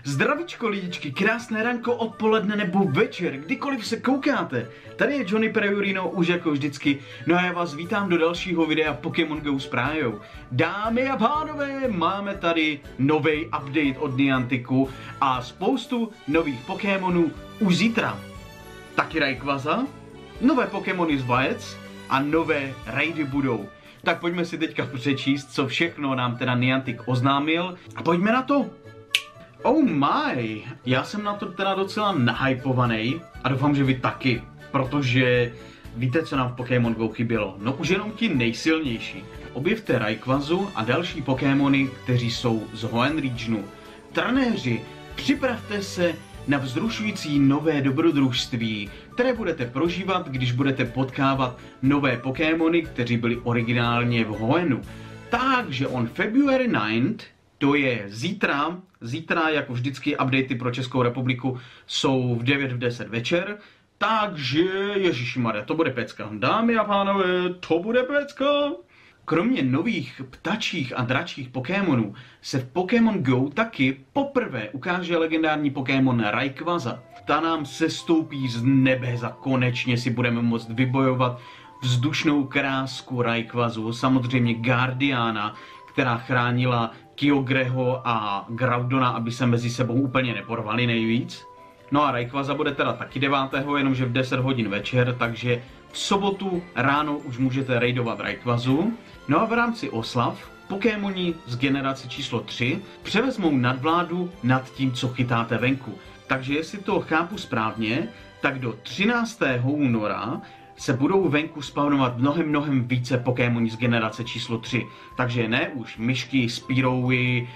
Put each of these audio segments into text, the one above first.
Zdravíčko lidičky, krásné ranko, odpoledne nebo večer, kdykoliv se koukáte. Tady je Johnny Perurino už jako vždycky, no a já vás vítám do dalšího videa Pokémon Go s Prájou. Dámy a pánové, máme tady nový update od Nianticu a spoustu nových Pokémonů už zítra. Taky Rayquaza, nové Pokémony z vajec a nové raidy budou. Tak pojďme si teďka přečíst, co všechno nám teda Niantic oznámil a pojďme na to. Oh my, já jsem na to teda docela nahypovaný a doufám, že vy taky, protože víte, co nám v Pokémon Go chybělo? No už jenom ti nejsilnější. Objevte Rayquazu a další Pokémony, kteří jsou z Hoenn regionu. Trenéři, připravte se na vzrušující nové dobrodružství, které budete prožívat, když budete potkávat nové Pokémony, kteří byli originálně v Hoennu. Takže on February 9th, to je zítra jako vždycky updaty pro Českou republiku jsou v 9 v 10 večer, takže ježišmarja, to bude pecka. Dámy a pánové, to bude pecka. Kromě nových ptačích a dračích Pokémonů se v Pokémon Go taky poprvé ukáže legendární Pokémon Rayquaza. Ta nám sestoupí z nebes a konečně si budeme moct vybojovat vzdušnou krásku Rayquazu, samozřejmě Guardiana, která chránila Kyogreho a Groudona, aby se mezi sebou úplně neporvali nejvíc. No a Rayquaza bude teda taky 9. jenomže v 10 hodin večer, takže v sobotu ráno už můžete raidovat Rayquazu. No a v rámci oslav Pokémoni z generace číslo 3 převezmou nadvládu nad tím, co chytáte venku. Takže jestli to chápu správně, tak do 13. února se budou venku spawnovat mnohem více Pokémoni z generace číslo 3. Takže ne už myšky, Spearowy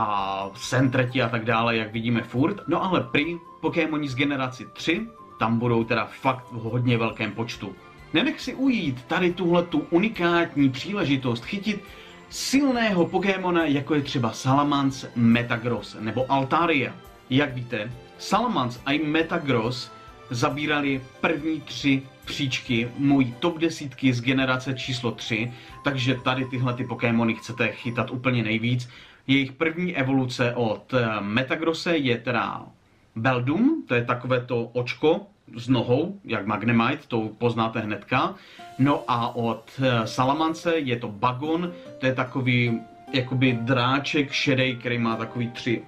a Sentreti a tak dále, jak vidíme furt. No ale prý Pokémoni z generace 3, tam budou teda fakt v hodně velkém počtu. Nenech si ujít tady tuhletu unikátní příležitost chytit silného Pokémona, jako je třeba Salamence, Metagross nebo Altaria. Jak víte, Salamence a Metagross zabírali první 3 příčky mojí top 10 z generace číslo 3, takže tady tyhle ty Pokémony chcete chytat úplně nejvíc. Jejich první evoluce od Metagrosse je teda Beldum, to je takové to očko s nohou, jak Magnemite, to poznáte hnedka. No a od Salamence je to Bagon, to je takový jakoby dráček šedej, který má takový 3.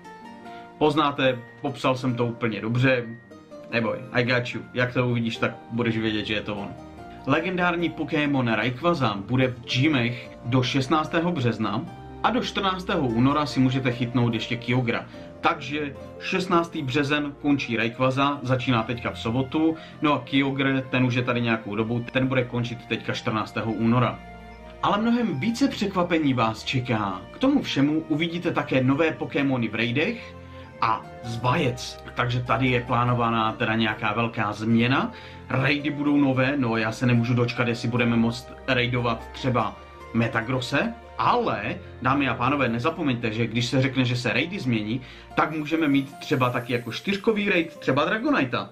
Poznáte, popsal jsem to úplně dobře. Neboj, I got you. Jak to uvidíš, tak budeš vědět, že je to on. Legendární Pokémon Rayquaza bude v gymech do 16. března a do 14. února si můžete chytnout ještě Kyogre. Takže 16. březen končí Rayquaza, začíná teďka v sobotu, no a Kyogre, ten už je tady nějakou dobu, ten bude končit teďka 14. února. Ale mnohem více překvapení vás čeká. K tomu všemu uvidíte také nové Pokémony v raidech a z vajec. Takže tady je plánovaná teda nějaká velká změna. Raidy budou nové, no já se nemůžu dočkat, jestli budeme moct raidovat třeba Metagrosse, ale dámy a pánové, nezapomeňte, že když se řekne, že se raidy změní, tak můžeme mít třeba taky jako 4kový raid, třeba Dragonita.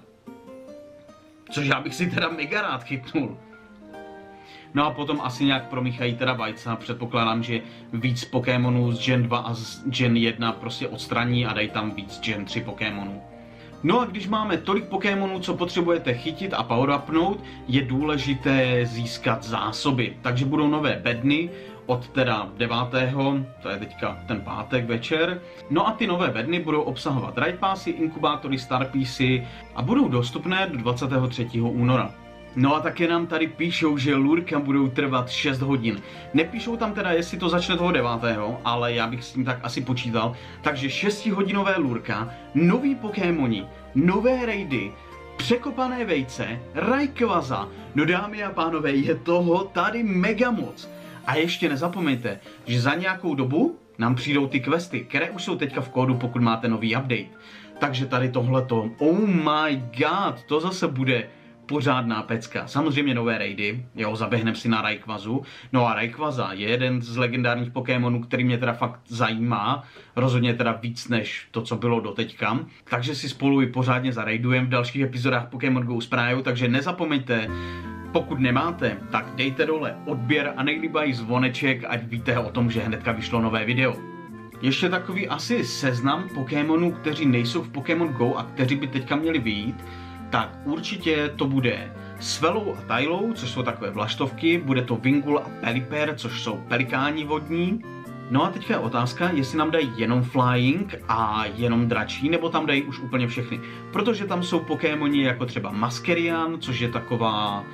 Což já bych si teda mega rád chytnul. No a potom asi nějak promíchají teda vajca, předpokládám, že víc Pokémonů z Gen 2 a z Gen 1 prostě odstraní a dají tam víc Gen 3 Pokémonů. No a když máme tolik Pokémonů, co potřebujete chytit a power-upnout, je důležité získat zásoby. Takže budou nové bedny od teda 9. to je teďka ten pátek večer. No a ty nové bedny budou obsahovat Raid Passy, inkubátory, Starpiece a budou dostupné do 23. února. No a také nám tady píšou, že lurka budou trvat 6 hodin. Nepíšou tam teda, jestli to začne toho 9., ale já bych s tím tak asi počítal. Takže 6hodinové lurka, nový Pokémoni, nové raidy, překopané vejce, Rayquaza. No dámy a pánové, je toho tady mega moc. A ještě nezapomeňte, že za nějakou dobu nám přijdou ty questy, které už jsou teďka v kódu, pokud máte nový update. Takže tady tohleto, oh my god, to zase bude pořádná pecka. Samozřejmě nové raidy, jo, zaběhneme si na Rayquazu. No a Rayquaza je jeden z legendárních Pokémonů, který mě teda fakt zajímá. Rozhodně teda víc než to, co bylo doteďka. Takže si spolu i pořádně zaraidujeme v dalších epizodách Pokémon Go s Prájou, takže nezapomeňte, pokud nemáte, tak dejte dole odběr a nejlíbají zvoneček, ať víte o tom, že hnedka vyšlo nové video. ještě takový asi seznam Pokémonů, kteří nejsou v Pokémon Go a kteří by teďka měli vyjít, tak určitě to bude Swellow a Taillow, což jsou takové vlaštovky, bude to Wingull a Pelipper, což jsou pelikáni vodní. No a teďka je otázka, jestli nám dají jenom Flying a jenom dračí, nebo tam dají už úplně všechny. Protože tam jsou Pokémoni jako třeba Masquerian, což je taková,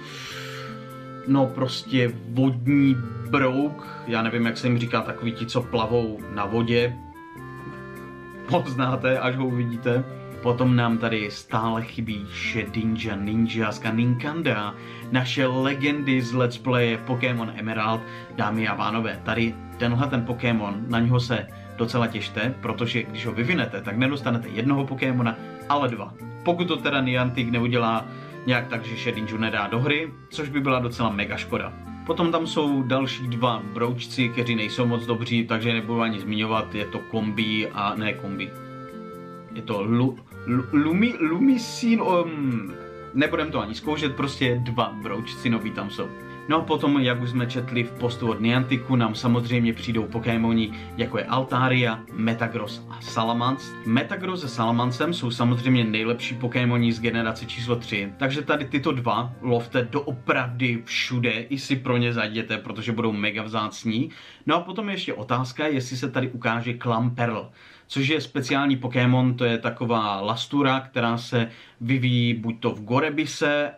no prostě vodní brouk, já nevím, jak se jim říká, takový ti, co plavou na vodě. Poznáte, až ho uvidíte. Potom nám tady stále chybí Shedinja, Ninjaska, Ninkanda, naše legendy z Let's Play Pokémon Emerald. Dámy a pánové, tady tenhle ten Pokémon, na něho se docela těšte, protože když ho vyvinete, tak nedostanete jednoho Pokémona, ale dva. Pokud to teda Niantic neudělá nějak tak, že Shedinju nedá do hry, což by byla docela mega škoda. Potom tam jsou další dva broučci, kteří nejsou moc dobří, takže nebudu ani zmiňovat, je to Kombi a ne Kombi. Je to Lumisin, nebudem to ani zkoušet, prostě dva broučci nový tam jsou. No a potom, jak už jsme četli v postu od Nianticu, nám samozřejmě přijdou Pokémoni, jako je Altaria, Metagross a Salamence. Metagross se Salamancem jsou samozřejmě nejlepší Pokémoni z generace číslo 3, takže tady tyto dva lovte doopravdy všude, i si pro ně zajděte, protože budou mega vzácní. No a potom ještě otázka, jestli se tady ukáže Clamperl, což je speciální Pokémon, to je taková lastura, která se vyvíjí buď to v Gorebise,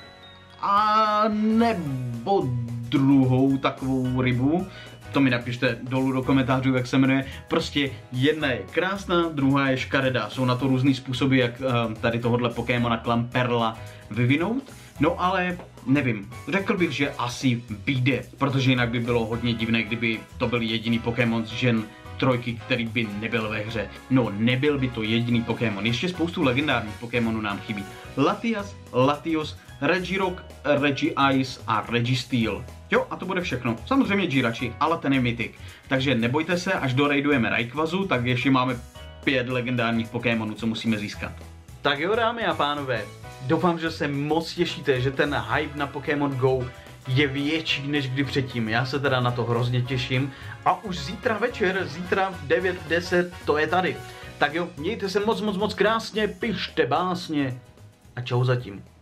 a nebo druhou takovou rybu. To mi napište dolů do komentářů, jak se jmenuje. Prostě jedna je krásná, druhá je škaredá. Jsou na to různý způsoby, jak tady tohohle Pokémona Clamperla vyvinout. No ale nevím, řekl bych, že asi vyjde, protože jinak by bylo hodně divné, kdyby to byl jediný Pokémon z Gen 3, který by nebyl ve hře. No, nebyl by to jediný Pokémon. Ještě spoustu legendárních Pokémonů nám chybí. Latias, Latios, Regirock, Regice a Registeel. Jo, a to bude všechno. Samozřejmě Jirachi, ale ten je mytik. Takže nebojte se, až doraidujeme Rayquazu, tak ještě máme 5 legendárních Pokémonů, co musíme získat. Tak jo, dámy a pánové, doufám, že se moc těšíte, že ten hype na Pokémon Go je větší než kdy předtím. Já se teda na to hrozně těším. A už zítra večer, zítra v 9, 10, to je tady. Tak jo, mějte se moc krásně, pište básně a čau zatím.